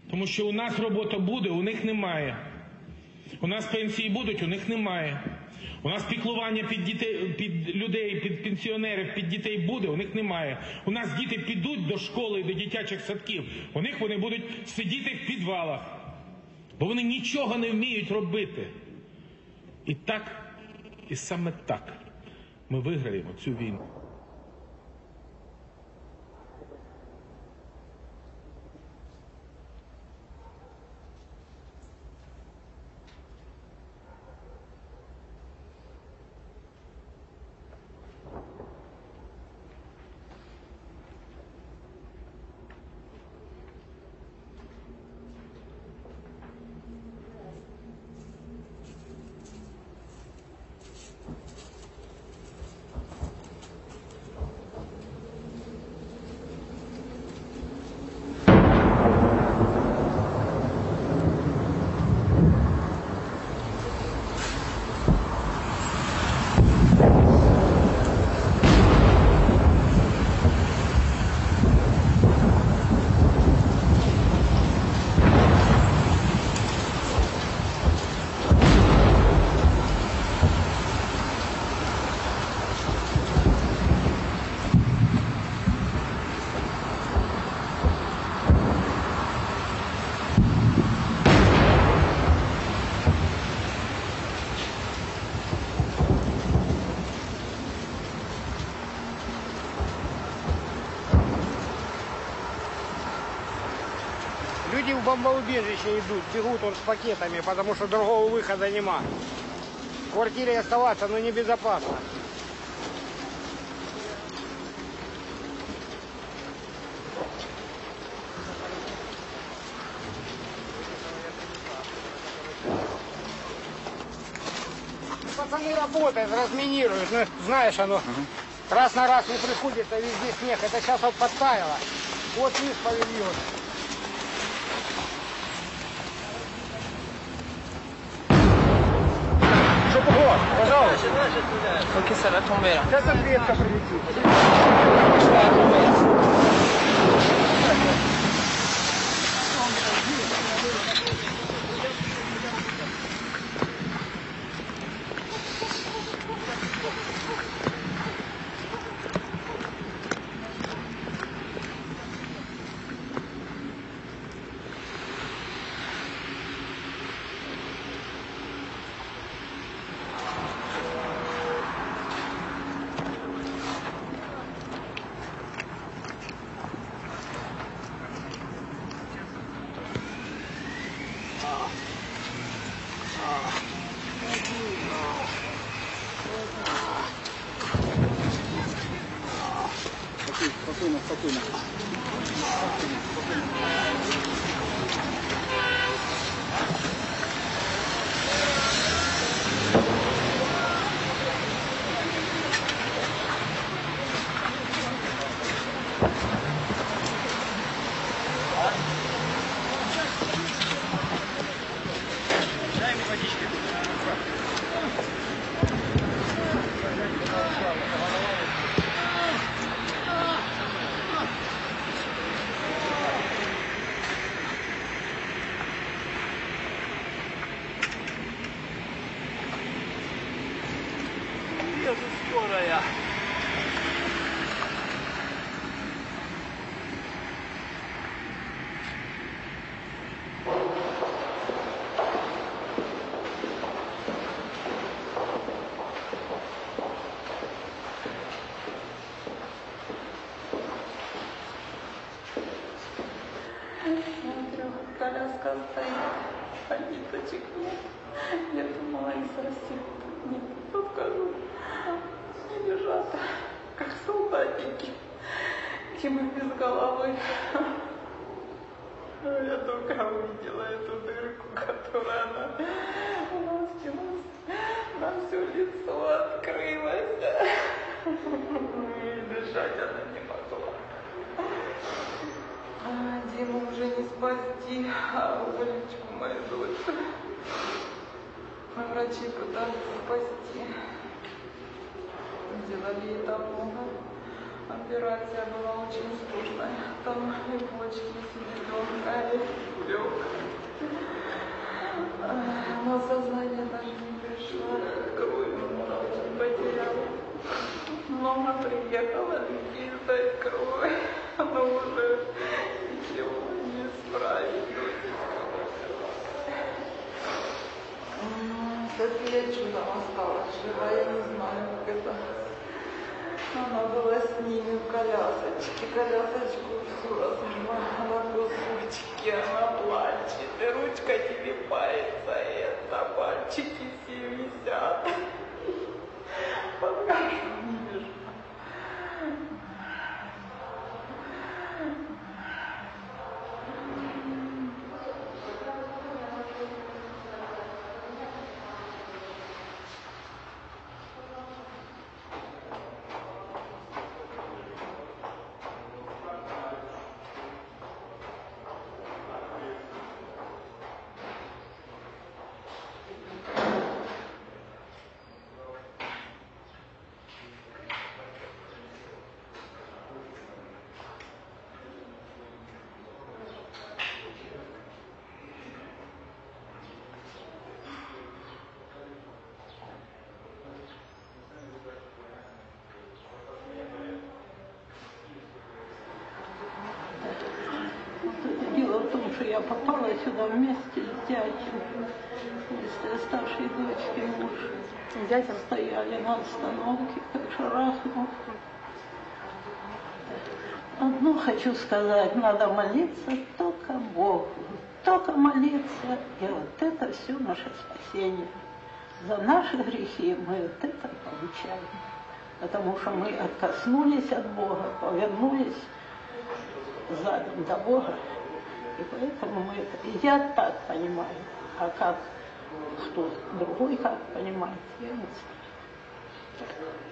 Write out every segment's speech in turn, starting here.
Тому що у нас робота буде, у них немає. У нас пенсії будуть, у них немає. У нас піклування під дітей, під людей, під пенсіонерів, під дітей буде, у них немає. У нас діти підуть до школи, до дитячих садків, у них вони будуть сидіти в підвалах. Бо вони нічого не вміють робити. І так, і саме так ми виграємо цю війну. Люди в бомбоубежище идут, бегут с пакетами, потому что другого выхода нема. В квартире оставаться, но небезопасно. Пацаны работают, разминируют, ну, знаешь, оно раз на раз не приходится, везде снег. Это сейчас вот подтаяло. Вот вниз павильон. Вот, пожалуйста. Сейчас ответка прилетит. Спокойно, спокойно. Дай мне водички. Я же скорая. Смотрю, коляска стоит, а ниточек нет. Я думала, их совсем нет. Подхожу, они лежат, как солдатики, Тимы без головы. Я только увидела эту дырку, которая у нас на все лицо открылась. И дышать она не могла. Диму уже не спасти, а Олечку, мою дочь. Врачи пытаются спасти. Сделали ей там много Операция была очень сложная. Там и почки, и селезенка, и лёг. Но сознание так и не пришло. Кровь очень потеряла. Много приехало людей сдать кровь. Но уже ничего не справилось. София чудом осталась жива, я не знаю, как это. Она была с ними в колясочке, колясочку всю размывала на кусочки, она плачет, и ручка телепается, и это пальчики все висят. Покажу, не вижу. Дело в том, что я попала сюда вместе с дядей, вместе с старшей дочкой муж. Дядя стояли на остановке, как шарахнул. Одно хочу сказать, надо молиться только Богу, только молиться, и вот это все наше спасение. За наши грехи мы вот это получаем, потому что мы откоснулись от Бога, повернулись задом до Бога. И поэтому мы это... И я так понимаю. А как кто другой как понимает, я не знаю.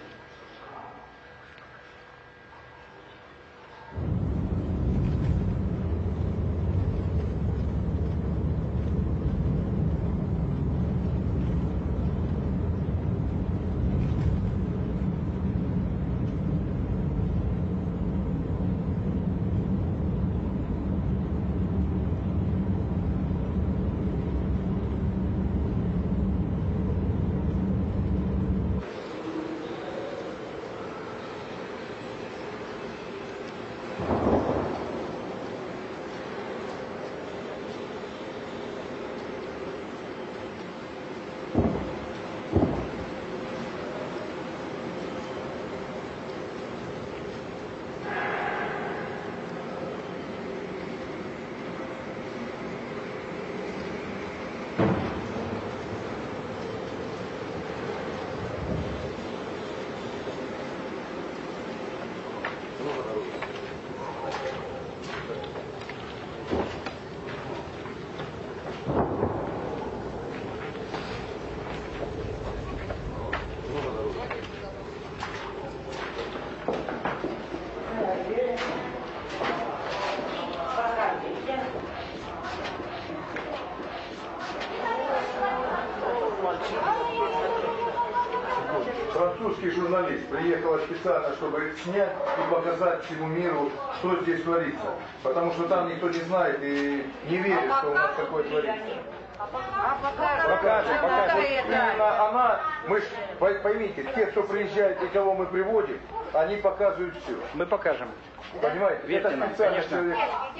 Французский журналист приехал специально, чтобы снять и показать всему миру, что здесь творится. Потому что там никто не знает и не верит, что у нас такое творится. Покажем. Вот именно она, мы ж, поймите, те, кто приезжает и кого мы приводим, они показывают все. Мы покажем. Понимаете? Верьте Это нам, специально конечно. человек.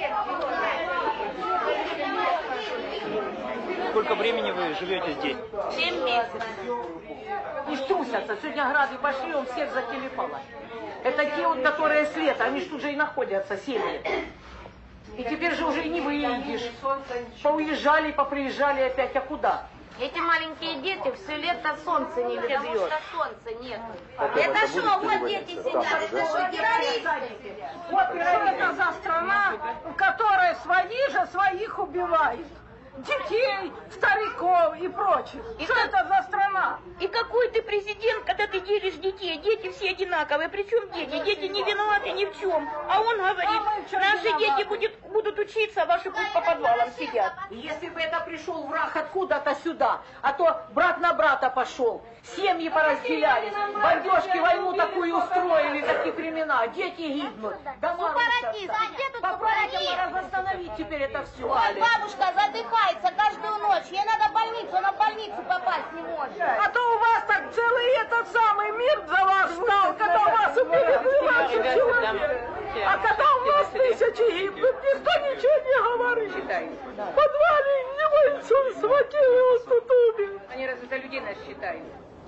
Сколько времени вы живете здесь? 7 месяцев. Не струсятся. Сегодня грады пошли, он всех зателепало. Это те, вот, которые с лета, они ж тут же и находятся, семьи. И теперь же уже и не выедешь. Поуезжали, поприезжали опять, а куда? Эти маленькие дети все лето солнце не любят. Потому что солнца нет. Это что, вот дети сидят, это что, террористы? Вот что это за страна, в которой свои же своих убивают. Детей, стариков и прочих. Что это за страна? И какой ты президент, когда ты делишь детей? Дети все одинаковые. Причем дети? Дети не виноваты ни в чем. А он говорит, наши дети будут учиться, а ваши пусть по подвалам сидят. Если бы это пришел враг откуда-то сюда, а то брат на брата пошел, семьи поразделялись, бомбежки, войну такую устроили, эти времена, дети гибнут, дома Сепаратизм, а где тут Попробуйте сепаратизм? остановить теперь это все. Ой, бабушка задыхается каждую ночь. Ей надо в больницу, она в больницу попасть не может. А то у вас так целый этот самый мир за вас стал, когда у вас убили 12 человек. А когда у нас тысячи гибнут, никто ничего не говорит. В подвале его инсульт схватил, и он тут умер. Они разве за людей нас считают?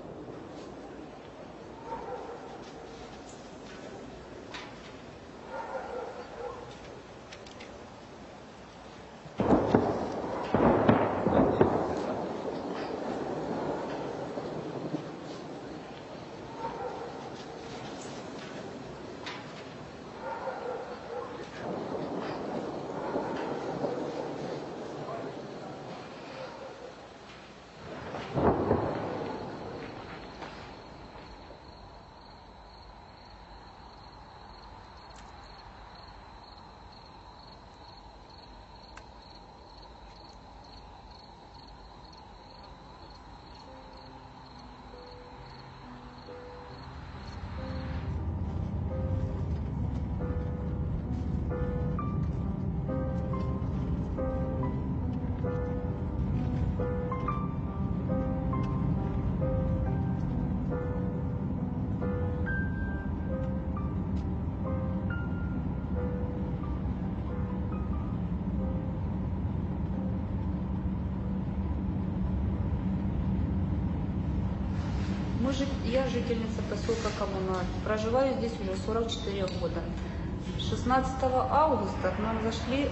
Я жительница поселка Коммунар. Проживаю здесь уже 44 года. 16 августа к нам зашли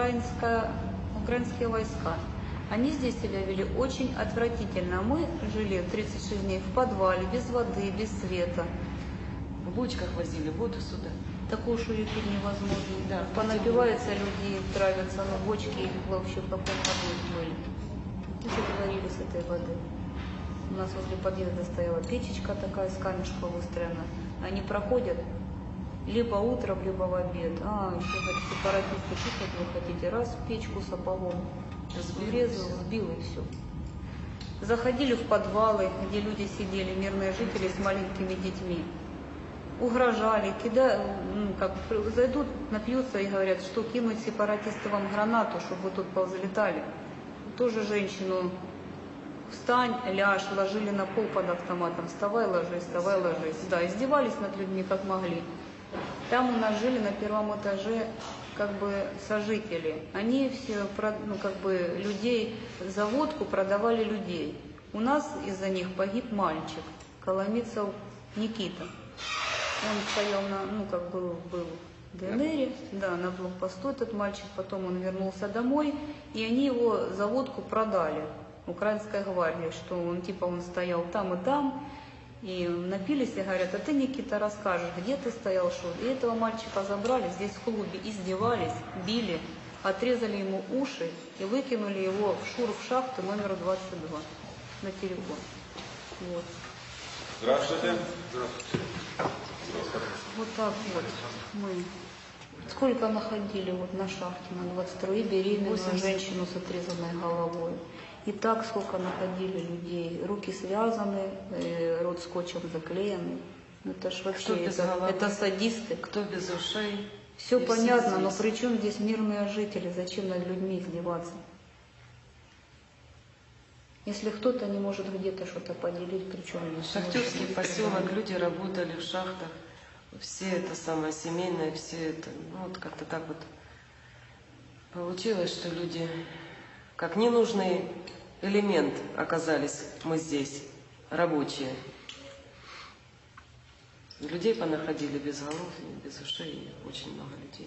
украинские войска. Они здесь себя вели очень отвратительно. Мы жили 36 дней в подвале, без воды, без света. В бочках возили воду сюда. Такую шую пить невозможно. Да, понапиваются люди, травятся, но бочки вообще в каком году были. Уже говорили с этой воды. У нас возле подъезда стояла печечка такая с камешка выстроена. Они проходят либо утром, либо в обед. Еще говорит, сепаратисты пишут, вы хотите, раз печку сапогом врезал, сбил и все. Заходили в подвалы, где люди сидели, мирные жители с маленькими детьми. Угрожали, зайдут, напьются и говорят, что кинуть сепаратисты вам гранату, чтобы вы тут повзлетали. Тоже женщину встань, ляжь, ложили на пол под автоматом, вставай, ложись, вставай, ложись. Да, издевались над людьми как могли. Там у нас жили на первом этаже сожители. Они все, людей за водку продавали людей. У нас из-за них погиб мальчик, Коломицев Никита. Он стоял был в ДНР, да, на блокпосту этот мальчик, потом он вернулся домой, и они его за водку продали украинской гвардии, что он стоял там и там, и напились и говорят, а ты, Никита, расскажешь, где ты стоял, что? И этого мальчика забрали, здесь в клубе издевались, били, отрезали ему уши и выкинули его в шахту номер 22 на телефон. Вот. Здравствуйте. Вот так вот мы. Сколько находили на шахте на 22 и беременную женщину с отрезанной головой. И так сколько находили людей. Руки связаны, рот скотчем заклеенный. Это ж вообще, это садисты. Кто без ушей. Все понятно, но при чем здесь мирные жители? Зачем над людьми издеваться? Если кто-то не может где-то что-то поделить, причем Шахтерский поселок, люди работали в шахтах. Все это самое семейное, все это, как-то так вот получилось, что люди, как ненужный элемент оказались мы здесь, рабочие. Людей понаходили без голов, без ушей, очень много людей.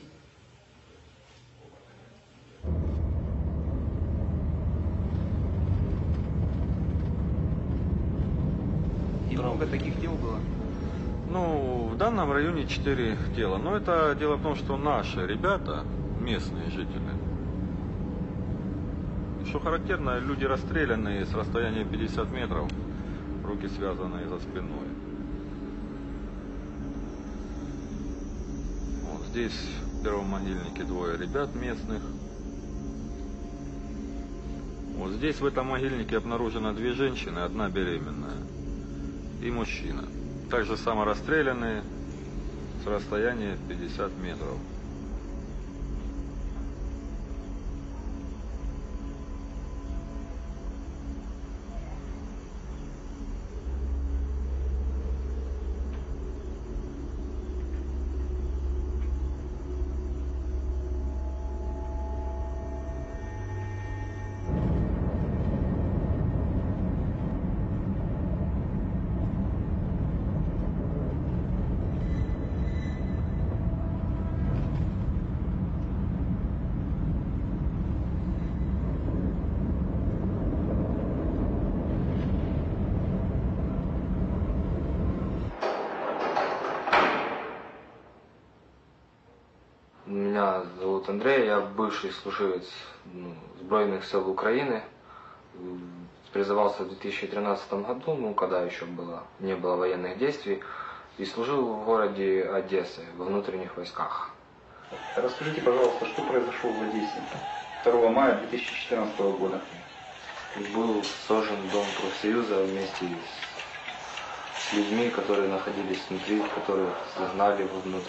И много таких дел было? В данном районе 4 тела. Но это дело в том, что наши ребята, местные жители, что характерно, люди расстрелянные с расстояния 50 метров, руки связанные за спиной. Здесь в первом могильнике 2 ребят местных. Здесь в этом могильнике обнаружено 2 женщины, 1 беременная и мужчина. Также само расстрелянные с расстояния в 50 метров. Меня зовут Андрей, я бывший служивец Збройных сил Украины. Призывался в 2013 году, когда еще не было военных действий, и служил в городе Одессы, во внутренних войсках. Расскажите, пожалуйста, что произошло в Одессе 2 мая 2014 года? Был сожжен дом профсоюза вместе с людьми, которые находились внутри, которых загнали вовнутрь.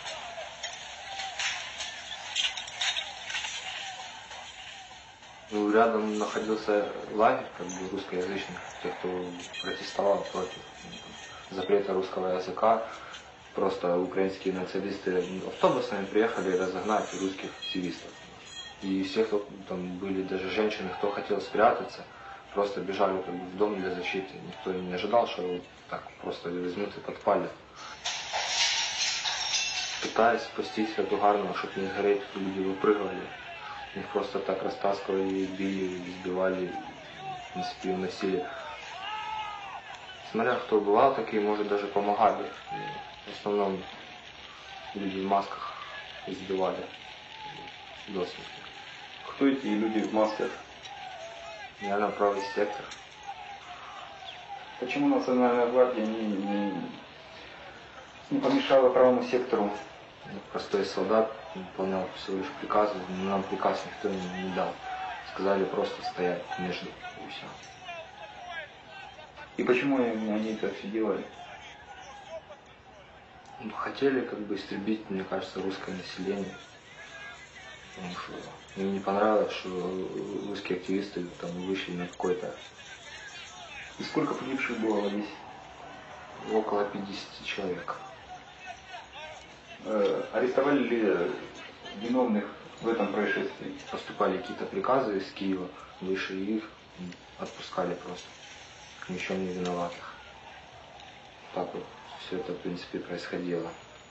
Рядом находился лагерь русскоязычных, тех, кто протестовал против запрета русского языка. Просто украинские националисты автобусами приехали разогнать русских активистов. И все, кто там были, даже женщины, кто хотел спрятаться, просто бежали в дом для защиты. Никто не ожидал, что его так просто возьмут и подпалят. Пытаясь спастись от угарного, чтобы не сгореть, люди выпрыгивали. Их просто так растаскивали, били, избивали, в принципе, уносили. Смотря кто бывал, такие, может, даже помогали. В основном люди в масках избивали до смерти. Кто эти люди в масках? Наверное, правый сектор. Почему Национальная гвардия не помешала правому сектору? Простой солдат выполнял всего лишь приказы, нам приказ никто не дал. Сказали просто стоять между, и все. И почему они это все делали? Хотели истребить, мне кажется, русское население. Потому что им не понравилось, что русские активисты там вышли на какой-то... И сколько погибших было в Одессе? Около 50 человек. Арестовали ли виновных в этом происшествии? Поступали какие-то приказы из Киева, выше их отпускали просто. Ни в чем не виноватых. Так вот все это, в принципе, происходило.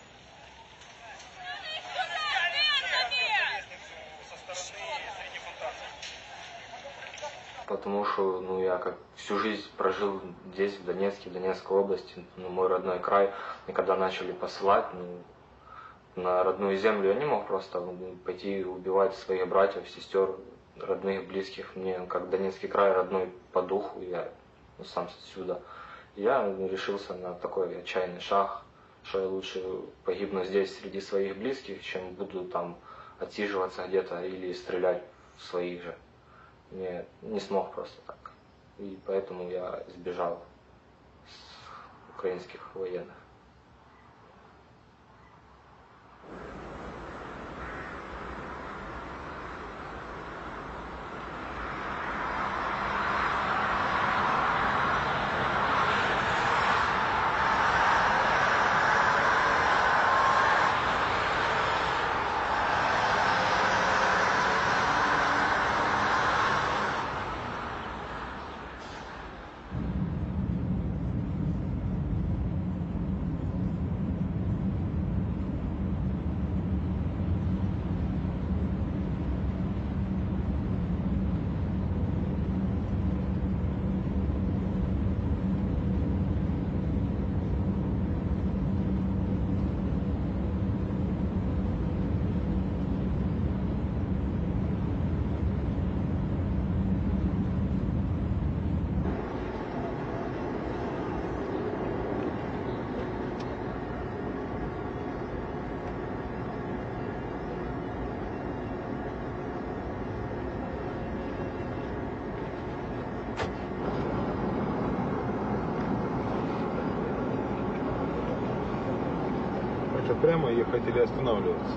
Потому что я как всю жизнь прожил здесь, в Донецке, в Донецкой области, мой родной край. И когда начали посылать на родную землю, я не мог просто пойти убивать своих братьев, сестер, родных, близких. Мне как Донецкий край родной по духу, я сам отсюда. Я решился на такой отчаянный шаг, что я лучше погибну здесь среди своих близких, чем буду там отсиживаться где-то или стрелять в своих же. Я не смог просто так. И поэтому я сбежал с украинских военных. Это прямо ехать или останавливаться?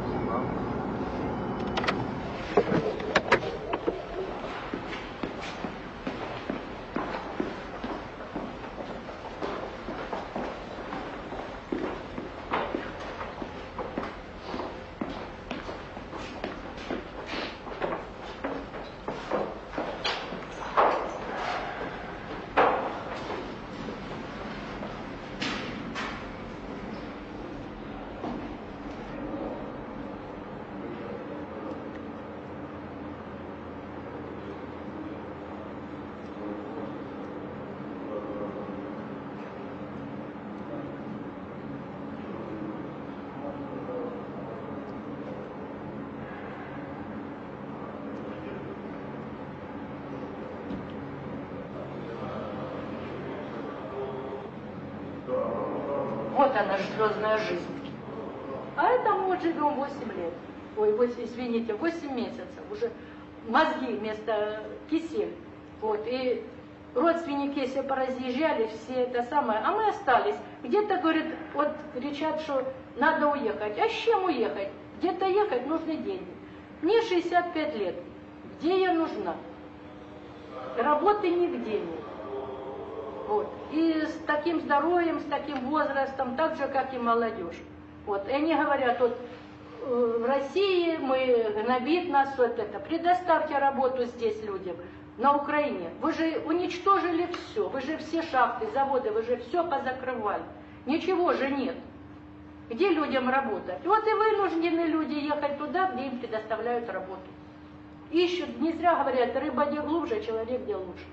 Вот она, звездная жизнь. А это мы вот живем 8 лет. Ой, 8, извините, 8 месяцев. Уже мозги вместо кисель. Вот, и родственники все поразъезжали, все это самое. А мы остались. Где-то, говорит, вот кричат, что надо уехать. А с чем уехать? Где-то ехать нужны деньги. Мне 65 лет. Где я нужна? Работы нигде нет. Вот. И с таким здоровьем, с таким возрастом, так же, как и молодежь. Вот. И они говорят, вот в России мы гнобит нас вот это. Предоставьте работу здесь людям, на Украине. Вы же уничтожили все. Вы же все шахты, заводы, вы же все позакрывали. Ничего же нет. Где людям работать? Вот и вынуждены люди ехать туда, где им предоставляют работу. Ищут, не зря говорят, рыба где глубже, человек где лучше.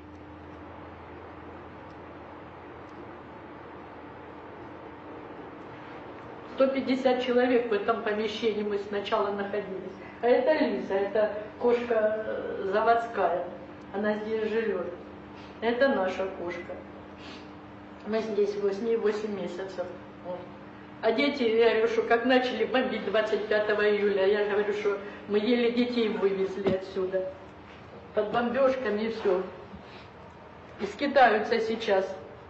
— 150 человек в этом помещении мы сначала находились. А это Лиза, это кошка заводская. Она здесь живет. Это наша кошка. Мы здесь с ней 8 месяцев. Вот. А дети, я говорю, что как начали бомбить 25 июля, я говорю, что мы еле детей вывезли отсюда. Под бомбежками и все. И скитаются сейчас.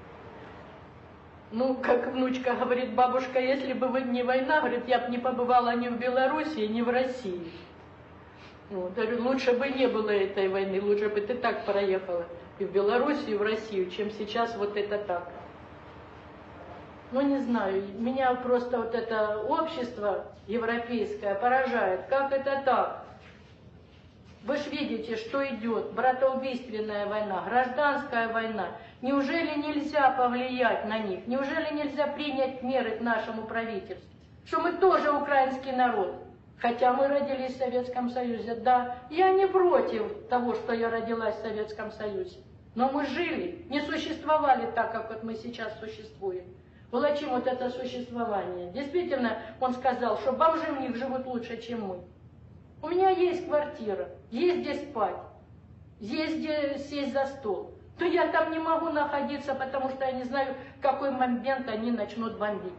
Ну, как внучка говорит, бабушка, если бы не война, говорит, я бы не побывала ни в Белоруссии, ни в России. Вот. Я говорю, лучше бы не было этой войны, лучше бы ты так проехала и в Белоруссию, и в Россию, чем сейчас вот это так. Ну, не знаю, меня просто вот это общество европейское поражает. Как это так? Вы же видите, что идет. Братоубийственная война, гражданская война. Неужели нельзя повлиять на них? Неужели нельзя принять меры к нашему правительству? Что мы тоже украинский народ. Хотя мы родились в Советском Союзе. Да, я не против того, что я родилась в Советском Союзе. Но мы жили, не существовали так, как вот мы сейчас существуем. Волочим вот это существование. Действительно, он сказал, что бомжи у них живут лучше, чем мы. У меня есть квартира, есть где спать, есть где сесть за стол. То я там не могу находиться, потому что я не знаю, в какой момент они начнут бомбить.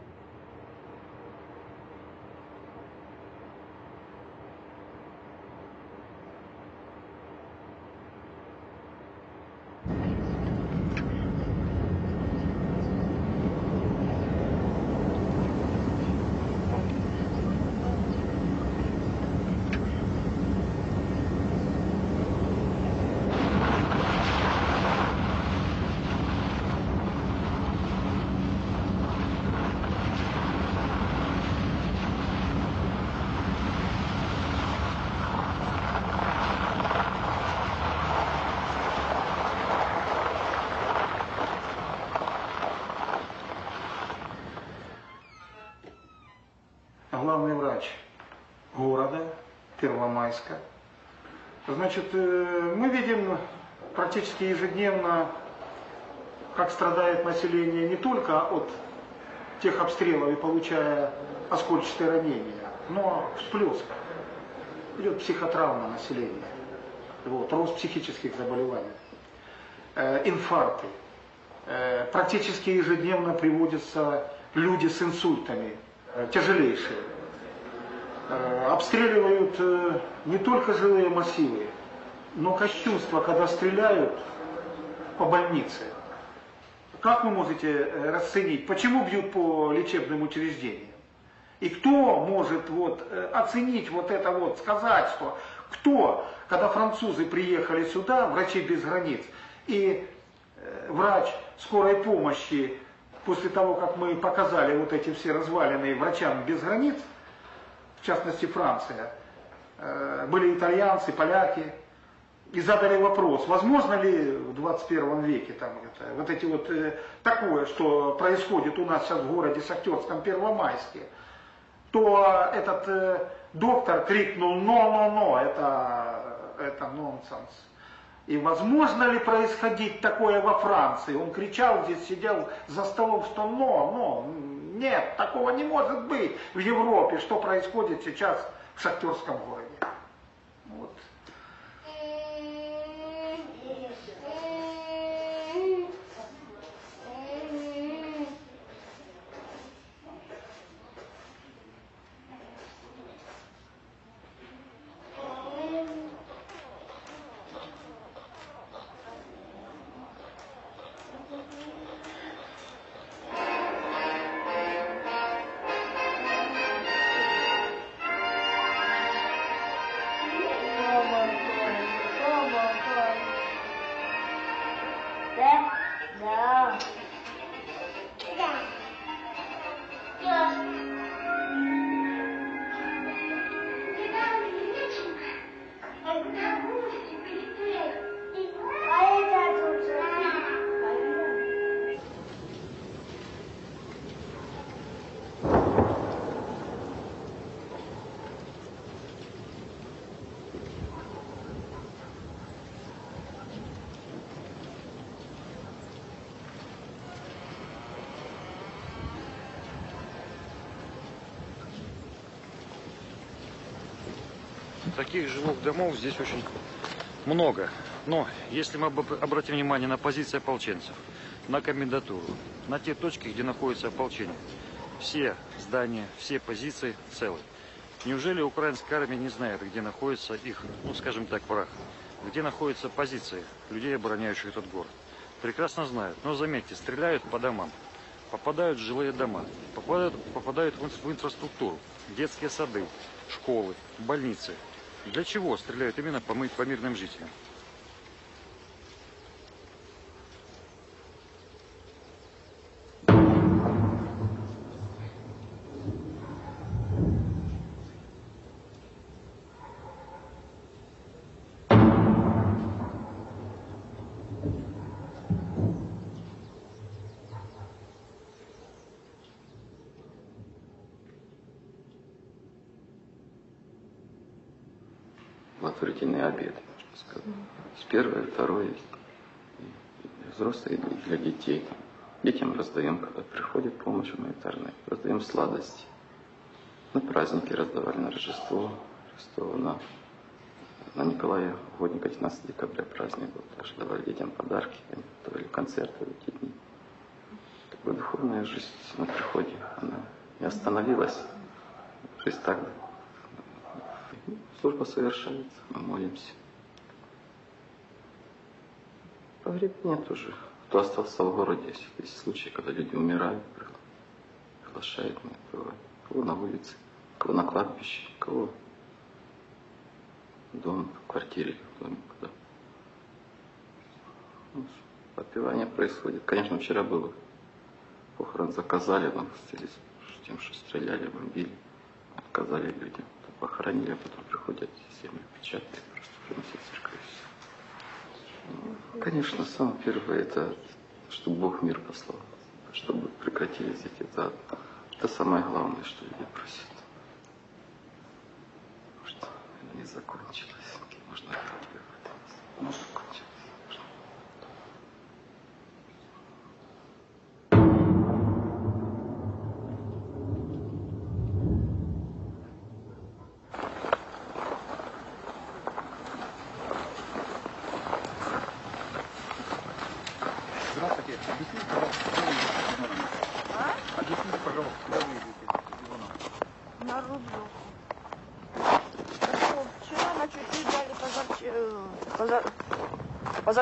Главный врач города Первомайска. Значит, мы видим практически ежедневно, как страдает население не только от тех обстрелов и получая оскольчатые ранения, но всплеск. Идет психотравма населения, вот, рост психических заболеваний, инфаркты. Практически ежедневно приводятся люди с инсультами, тяжелейшие. Обстреливают не только жилые массивы, но кощунство, когда стреляют по больнице. Как вы можете расценить, почему бьют по лечебным учреждениям? И кто может вот оценить вот это вот, сказать, что кто, когда французы приехали сюда, врачи без границ, и врач скорой помощи, после того, как мы показали вот эти все развалины врачам без границ, в частности Франция, были итальянцы, поляки, и задали вопрос, возможно ли в 21 веке там, вот эти вот такое, что происходит у нас сейчас в городе Шахтерском, Первомайске, то этот доктор крикнул «но, это нонсенс». И возможно ли происходить такое во Франции? Он кричал, здесь сидел за столом, что нет, такого не может быть в Европе, что происходит сейчас в Шахтерском городе. Вот. Таких жилых домов здесь очень много. Но если мы обратим внимание на позиции ополченцев, на комендатуру, на те точки, где находится ополчение, все здания, все позиции целы. Неужели украинская армия не знает, где находится их, скажем так, враг? Где находятся позиции людей, обороняющих этот город? Прекрасно знают. Но заметьте, стреляют по домам, попадают в жилые дома, попадают в инфраструктуру, детские сады, школы, больницы. Для чего стреляют именно по мирным жителям? Благотворительные обеды, можно сказать. С первое, второе, и взрослые, и для детей. Детям раздаем, когда приходит помощь гуманитарная, раздаем сладости. На праздники раздавали, на Рождество на Николая Угодника, 19 декабря праздник был. Также давали детям подарки, давали концерты в эти дни. Как бы духовная жизнь на приходе, она не остановилась. Жизнь так. Служба совершается, мы молимся. Погребения тоже. Кто остался в городе, есть случаи, когда люди умирают, приглашают на это. Кого на улице, кого на кладбище, кого дома, в квартире, в доме, куда. Подпевание происходит. Конечно, вчера было. Похорон заказали, но с тем, что стреляли, бомбили, отказали людям. Похоронили, а потом приходят семьи, печатают, просто приносят в церковь. Конечно, самое первое, это чтобы Бог мир послал, чтобы прекратились эти. Это самое главное, что люди просят. Потому что это не закончилось. Можно это не закончилось.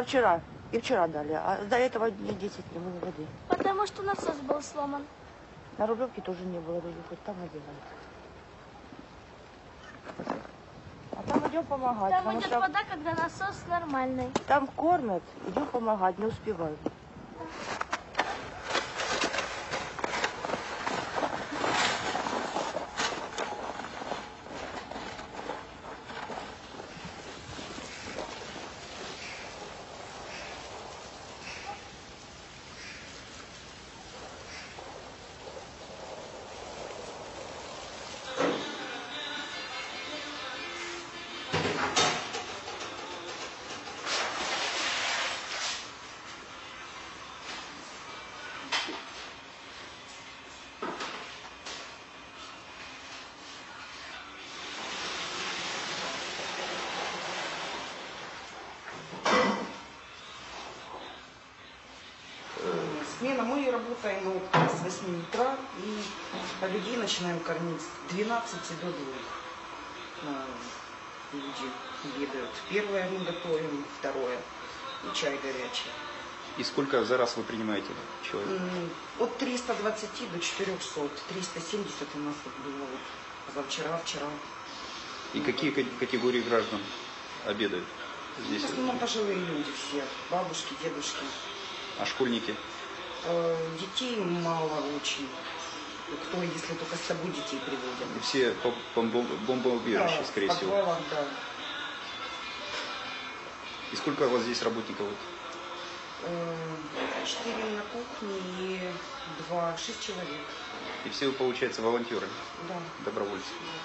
Позавчера и вчера дали, а до этого дней 10 не было воды. Потому что насос был сломан. На Рублевке тоже не было люди, хоть там одевают. А там идем помогать. Там идет вода, когда насос нормальный. Там кормят, идем помогать, не успеваем. Смена, мы работаем с 8 утра и людей начинаем кормить с 12 до 2. Люди обедают. Первое мы готовим, второе и чай горячий. И сколько за раз вы принимаете человек? От 320 до 400. 370 у нас было позавчера, вчера. И какие категории граждан обедают здесь? В основном пожилые люди все, бабушки, дедушки. А школьники? Детей мало очень. Кто, если только с собой детей приводят. Все бомбоубежища, да, скорее всего. Подвалах, да. И сколько у вас здесь работников? 4 на кухне и 6 человек. И все вы, получается, волонтеры? Да. Добровольцы?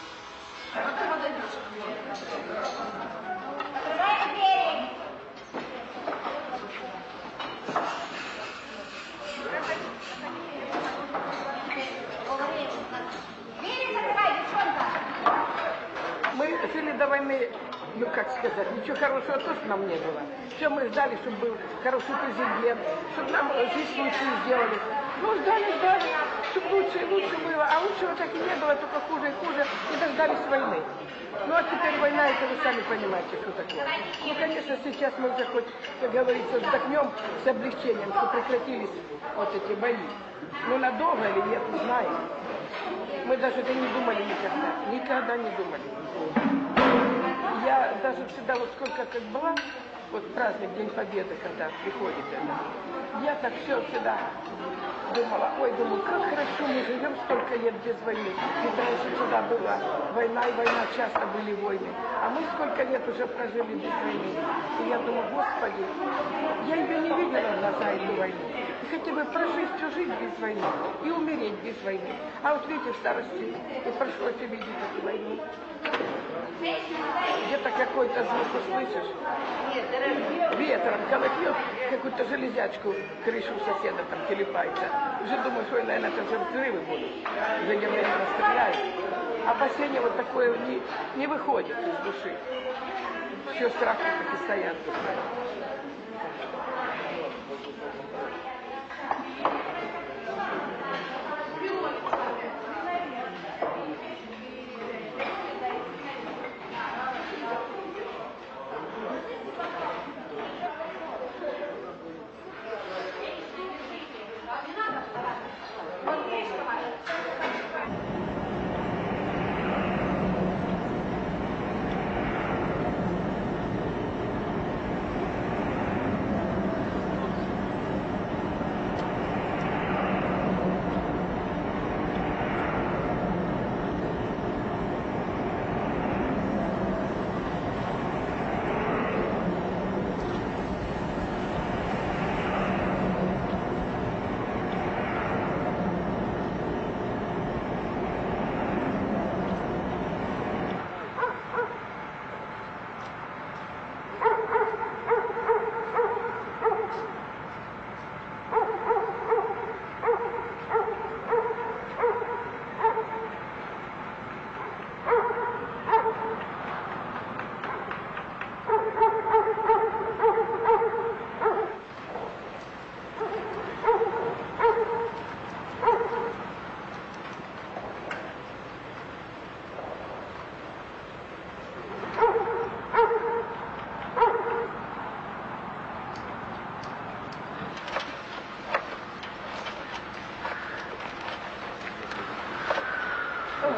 Мы жили до войны, ну как сказать, ничего хорошего тоже нам не было. Все мы ждали, чтобы был хороший президент, чтобы нам жизнь лучше сделали. Ну ждали, чтобы лучше и лучше было. А лучшего так и не было, только хуже и хуже. И дождались войны. Ну а теперь война, это вы сами понимаете, что такое. Ну конечно, сейчас мы уже хоть, как говорится, вздохнем с облегчением, что прекратились вот эти бои. Ну надолго или нет, не знаем. Мы даже это не думали никогда. Никогда не думали. Я даже всегда, вот сколько как была, вот праздник День Победы, когда приходит это, я так все всегда думала, думаю, как хорошо мы живем столько лет без войны. Ведь раньше всегда была война, и война часто были войны. А мы сколько лет уже прожили без войны. И я думаю, Господи, я ее не видела в глаза, эту войну. И хотя бы прожить всю жизнь без войны и умереть без войны. А вот видите, в старости и пришлось увидеть эту войну. Где-то какой-то звук услышишь, ветром колотнет, какую-то железячку крышу соседа там телепается. Уже думаешь, наверное, это же взрывы будут. Уже где время расстреляют. Опасения вот такое не выходит из души. Все страхи так и стоят.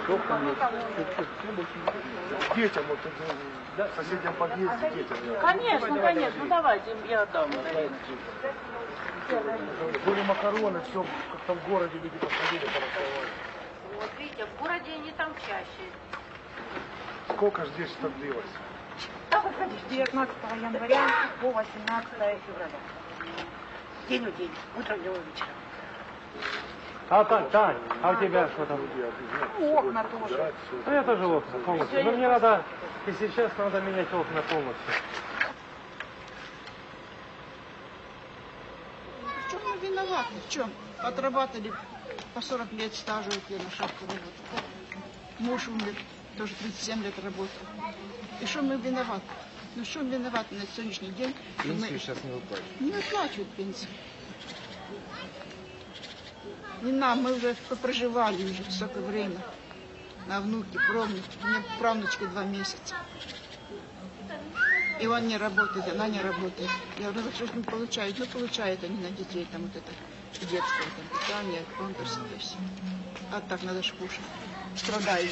Детям, вот в соседнем подъезде, детям. Конечно, конечно, ну давайте, я отдам. Были макароны, все, как там в городе люди подходили, порасовали. Вот видите, в городе они там чаще. Сколько ж здесь так длилось? С 19 января по 18 февраля. День в день, утром, днем, вечером. А так, Тань, а у тебя что там? Окна тоже. Ну я тоже окна полностью. Но мне надо, если честно, надо менять окна полностью. В чем мы виноваты? В чем? Отрабатывали по 40 лет стажа на шахте работали. Муж умер, тоже 37 лет работал. И что мы виноваты? Ну что мы виноваты на сегодняшний день? Пенсию сейчас не выплачивают. Не выплачивают пенсию. Не нам, мы уже проживали уже столько время. На внуке, правнуке. У меня правнучке 2 месяца. И он не работает, она не работает. Я говорю, что не получают? Ну, получают они на детей, там вот это детское там, питание, памперсы, то есть. А так надо ж кушать. Страдаем.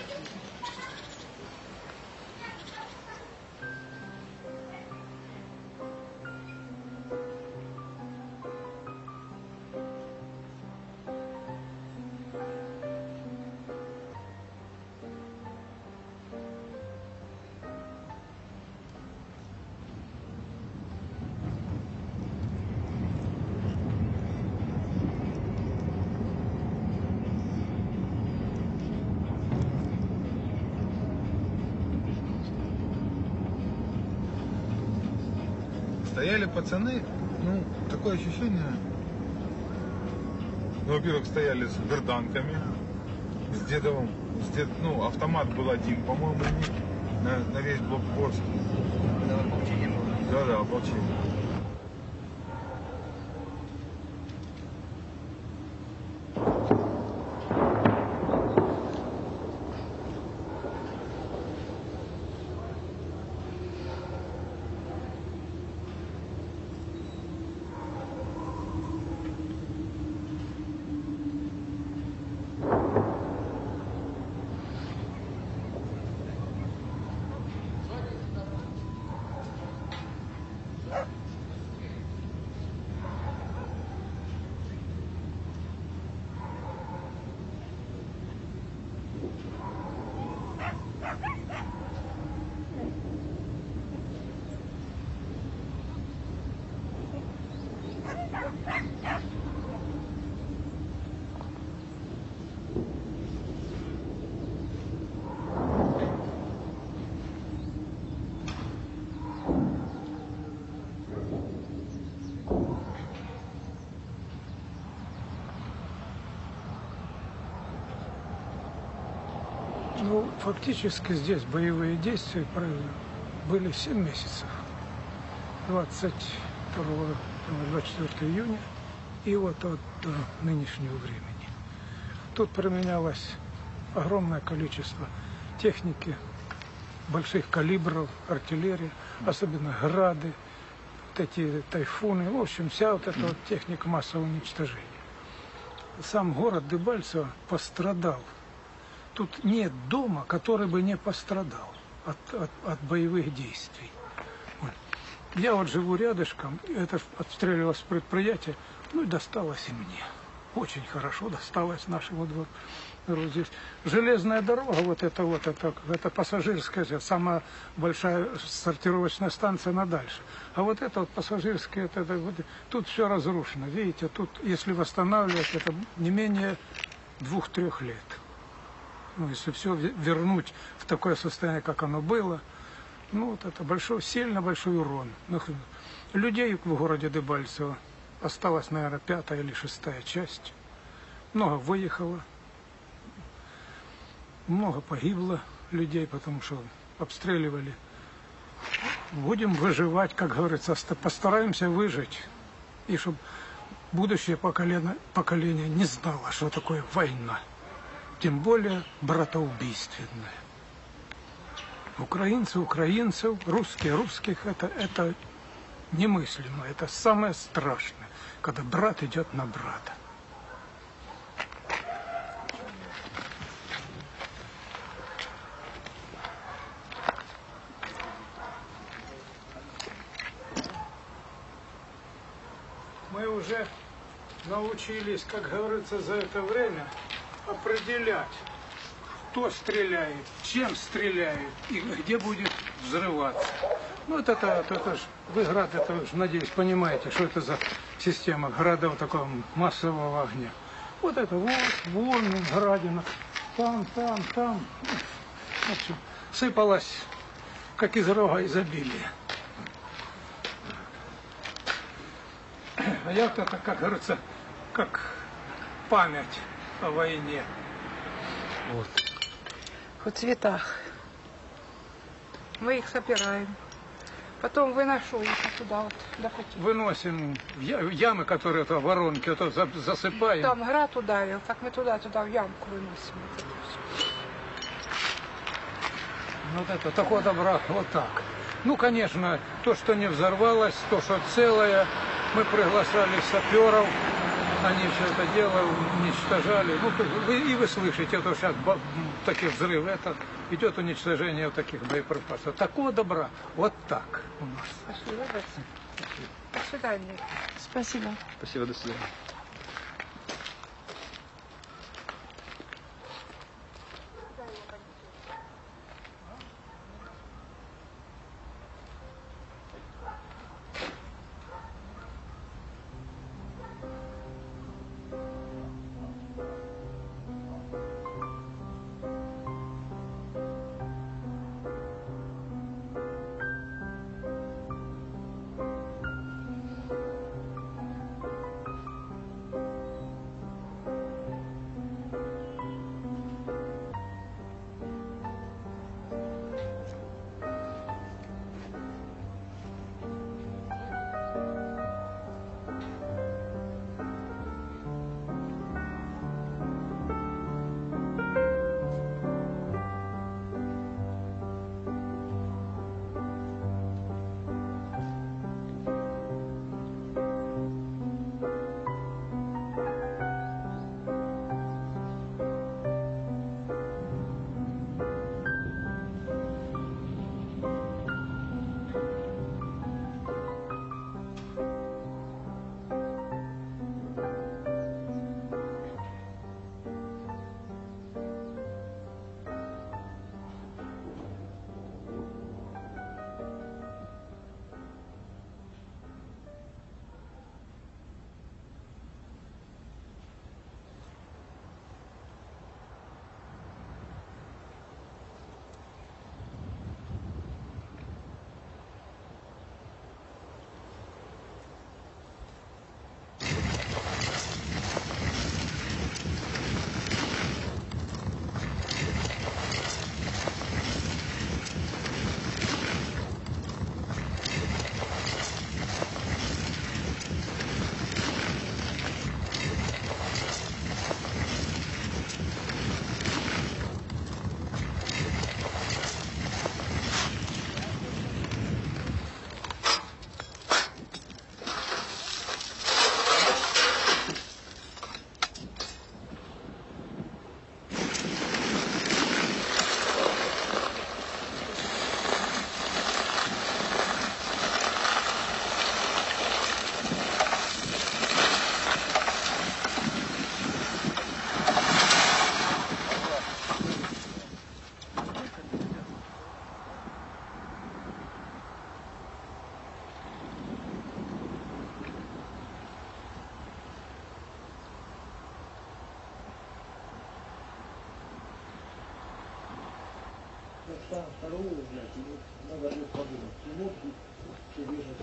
Стояли пацаны, ну, такое ощущение, ну, во-первых, стояли с берданками, с дедовым, ну, автомат был один, по-моему, у них на весь блокпост. Да, ополчение было. Да, ополчение. Ну, фактически здесь боевые действия были 7 месяцев. 24 июня и вот до нынешнего времени. Тут применялось огромное количество техники, больших калибров, артиллерии, особенно грады, вот эти тайфуны, в общем, вся вот эта вот техника массового уничтожения. Сам город Дебальцево пострадал. Тут нет дома, который бы не пострадал от боевых действий. Я вот живу рядышком, это обстреливалось предприятие, ну и досталось и мне. Очень хорошо досталось нашему двору здесь. Железная дорога, это пассажирская, самая большая сортировочная станция на дальше. А вот это вот пассажирская, тут все разрушено. Видите, тут, если восстанавливать, это не менее 2-3 лет. Ну, если все вернуть в такое состояние, как оно было, ну, вот это сильно большой урон. Людей в городе Дебальцево осталась, наверное, 5-я или 6-я часть. Много выехало, много погибло людей, потому что обстреливали. Будем выживать, как говорится, постараемся выжить. И чтобы будущее поколение не знало, что такое война. Тем более братоубийственная. Украинцы украинцев, русские русских, это немыслимо. Это самое страшное, когда брат идет на брата. уже научились, как говорится, за это время определять, кто стреляет, чем стреляет и где будет взрываться. Ну, вот это ж, вы град, это вы, надеюсь, понимаете, что это за система градов такого массового огня. Вот это вот, вон, градина, там. В общем, сыпалось, как из рога изобилия. А я вот это, как говорится, как память о войне. Вот. В цветах. Мы их собираем. Потом выношу их туда вот до пути. Выносим в ямы, которые это воронки, это засыпаем. Там град ударил, так мы туда в ямку выносим. Вот это, такого добра, вот так. Ну, конечно, то, что не взорвалось, то, что целое, мы приглашали саперов, они все это дело уничтожали. Ну, вы слышите, это сейчас такие взрывы, это идет уничтожение вот таких боеприпасов. Такого добра, вот так у нас. Спасибо. До свидания. Спасибо. Спасибо, до свидания. Вторую, блядь, и вот надо будет подумать. И вот все бежит.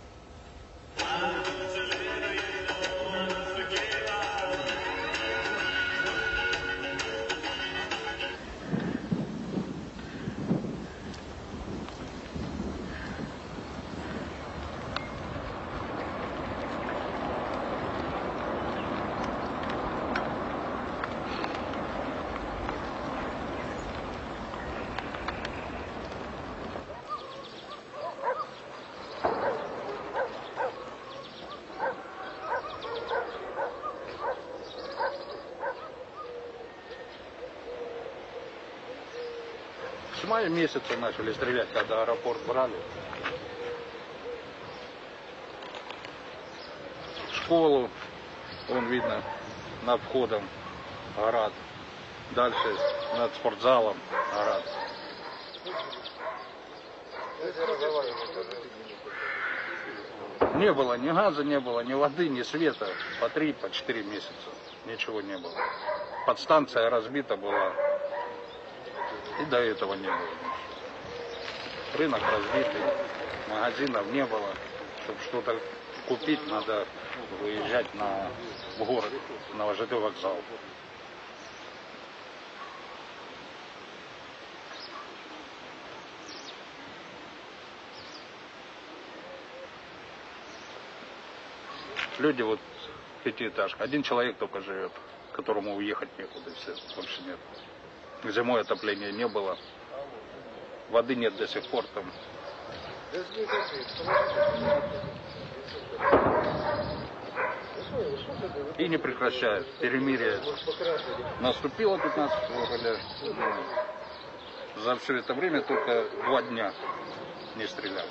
С мая месяца начали стрелять, когда аэропорт брали. школу, вон видно над входом град. Дальше над спортзалом град. Не было ни газа, не было ни воды, ни света. По 3, по 4 месяца. Ничего не было. Подстанция разбита была. И до этого не было. Рынок разбитый. Магазинов не было. Чтобы что-то купить, надо выезжать в город, на ЖД вокзал. Люди вот пятиэтажка. Один человек только живет, которому уехать некуда, все, больше нет. Зимой отопления не было. Воды нет до сих пор там. И не прекращают. Перемирие наступило 15 февраля. За все это время только 2 дня не стреляли.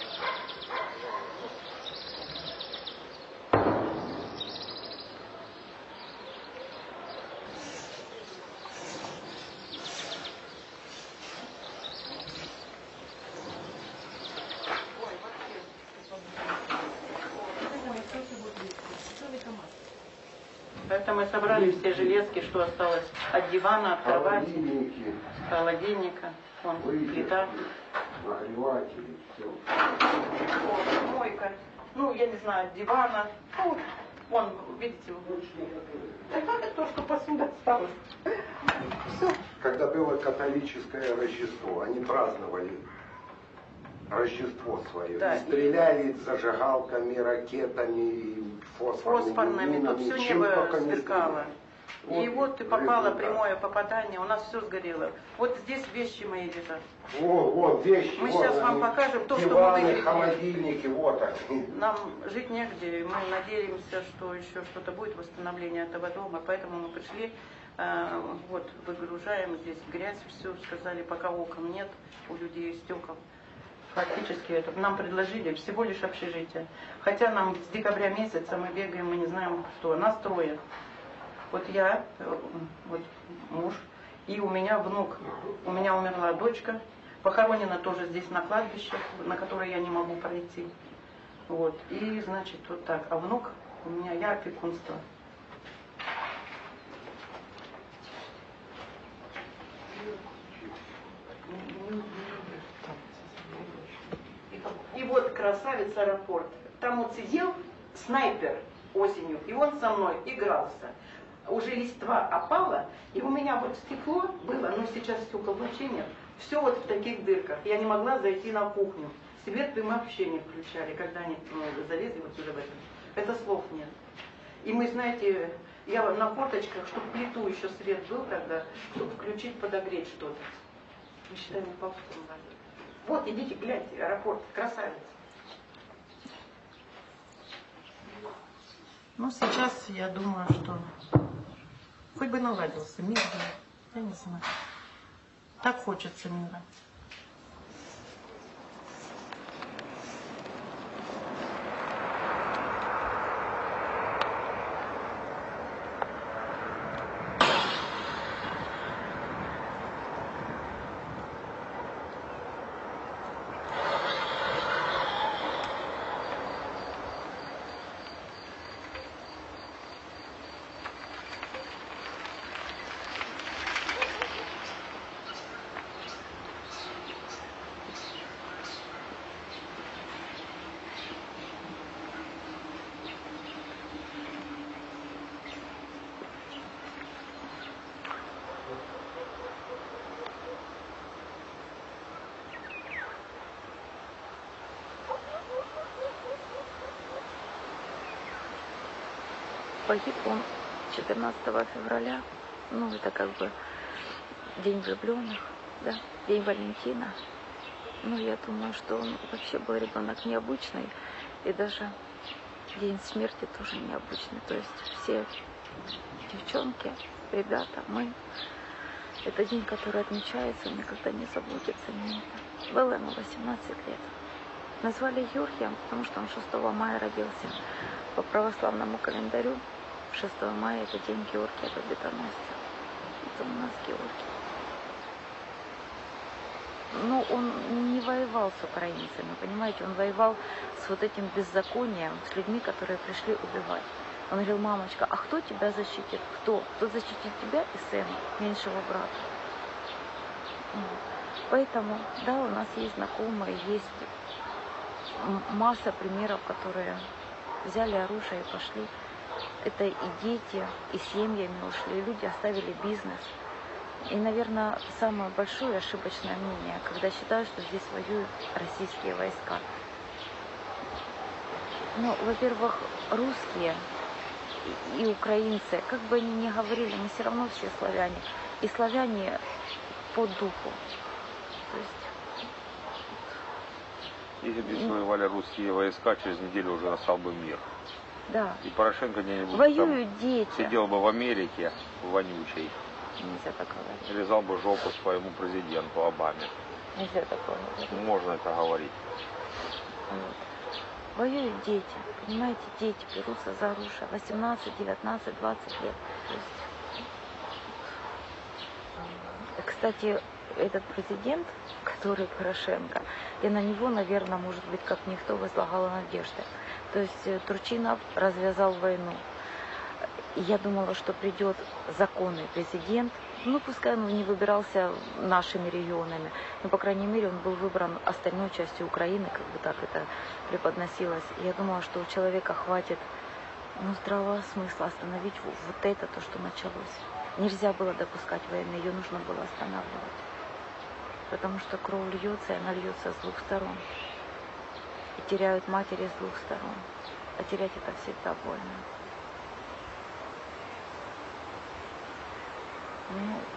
Это мы собрали все железки, что осталось от дивана, от кровати, холодильника, вон плита. Нагреватели, все. Мойка. Ну, я не знаю, от дивана. Ну, вон, видите, это то, что посуда осталась. Все. Когда было католическое Рождество, они праздновали Рождество свое. Да. И стреляли зажигалками, ракетами, фосфорными тут все чем небо только не сверкало. Вот И вот и попало результат. прямое попадание, у нас все сгорело. Вот здесь вещи мои лежат. Вот вещи. Мы вот сейчас вам они, покажем то, что мы диваны, выгребли. холодильники, вот они. Нам жить негде, мы надеемся, что еще что-то будет, восстановление этого дома, поэтому мы пришли, вот, выгружаем здесь грязь, все, сказали, пока окон нет, у людей стекол. Фактически это нам предложили всего лишь общежитие. Хотя нам с декабря месяца мы бегаем, мы не знаем что, нас 3. Вот я, вот муж, и у меня внук. У меня умерла дочка, похоронена тоже здесь на кладбище, на которое я не могу пройти. Вот, и значит вот так. А внук у меня, я опекунство. И вот красавец аэропорт. Там вот сидел снайпер осенью, и он со мной игрался. Уже листва опала, и у меня вот стекло было, но сейчас стекол вообще нет. Все вот в таких дырках. Я не могла зайти на кухню. Свет мы вообще не включали, когда они залезли вот сюда в это. Это слов нет. И мы, знаете, я на форточках, чтобы плиту еще свет был тогда, чтобы включить, подогреть что-то. Мы считаем, не ползком. Вот, идите, гляньте, аэропорт, красавец. Ну, сейчас я думаю, что хоть бы наладился мир, я не знаю. Так хочется мира. Погиб он 14 февраля, ну это как бы день влюбленных, да, день Валентина. Ну я думаю, что он вообще был ребенок необычный, и даже день смерти тоже необычный. То есть все девчонки, ребята, мы, это день, который отмечается, никогда не забудется мне это. Было ему 18 лет. Назвали Юрьем, потому что он 6 мая родился. По православному календарю 6 мая это день Георгия Победоносца. Это у нас Георгий. Но он не воевал с украинцами, понимаете, он воевал с вот этим беззаконием, с людьми, которые пришли убивать. Он говорил: мамочка, а кто тебя защитит? Кто? Кто защитит тебя и сына, меньшего брата? Поэтому, да, у нас есть знакомые, есть масса примеров, которые взяли оружие и пошли. Это и дети, и семьями ушли, и люди оставили бизнес. И, наверное, самое большое ошибочное мнение, когда считают, что здесь воюют российские войска. Ну, во-первых, русские и украинцы, как бы они ни говорили, мы все равно все славяне. И славяне по духу. То есть... Если бы здесь воевали русские войска, через неделю уже настал бы мир. Да. И Порошенко где-нибудь воюют дети. Сидел бы в Америке, вонючей. Нельзя так говорить. Резал бы жопу своему президенту Обаме. Нельзя такое говорить. Можно это говорить. Вот. Воюют дети. Понимаете, дети берутся за оружие. 18, 19, 20 лет. То есть... Кстати, этот президент, который Порошенко, я на него, наверное, может быть, как никто возлагала надежды. То есть Турчинов развязал войну. Я думала, что придет законный президент, ну, пускай он не выбирался нашими регионами, но, по крайней мере, он был выбран остальной частью Украины, как бы так это преподносилось. Я думала, что у человека хватит, ну, здравого смысла остановить вот это, то, что началось. Нельзя было допускать войны, ее нужно было останавливать. Потому что кровь льется, и она льется с двух сторон. И теряют матери с двух сторон. А терять это всегда больно. Ну,